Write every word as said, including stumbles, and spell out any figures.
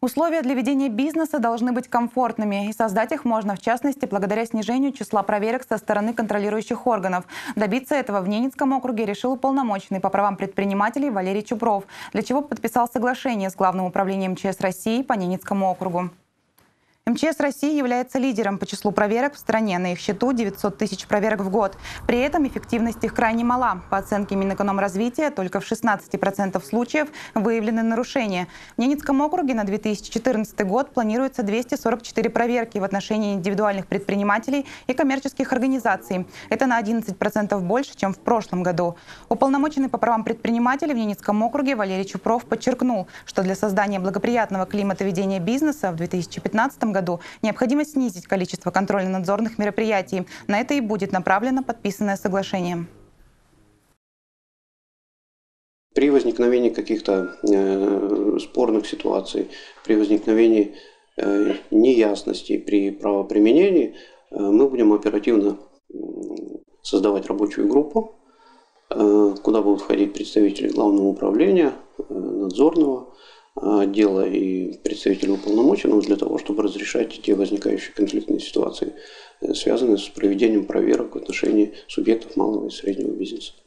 Условия для ведения бизнеса должны быть комфортными, и создать их можно, в частности, благодаря снижению числа проверок со стороны контролирующих органов. Добиться этого в Ненецком округе решил уполномоченный по правам предпринимателей Валерий Чупров, для чего подписал соглашение с Главным управлением МЧС России по Ненецкому округу. МЧС России является лидером по числу проверок в стране. На их счету девятьсот тысяч проверок в год. При этом эффективность их крайне мала. По оценке Минэкономразвития, только в шестнадцати процентах случаев выявлены нарушения. В Ненецком округе на две тысячи четырнадцатый год планируется двести сорок четыре проверки в отношении индивидуальных предпринимателей и коммерческих организаций. Это на одиннадцать процентов больше, чем в прошлом году. Уполномоченный по правам предпринимателей в Ненецком округе Валерий Чупров подчеркнул, что для создания благоприятного климата ведения бизнеса в две тысячи пятнадцатом году необходимо снизить количество контрольно-надзорных мероприятий. На это и будет направлено подписанное соглашение. При возникновении каких-то э, спорных ситуаций, при возникновении э, неясностей при правоприменении, э, мы будем оперативно э, создавать рабочую группу, э, куда будут входить представители Главного управления, э, надзорного отдела и представители уполномоченного для того, чтобы разрешать те возникающие конфликтные ситуации, связанные с проведением проверок в отношении субъектов малого и среднего бизнеса.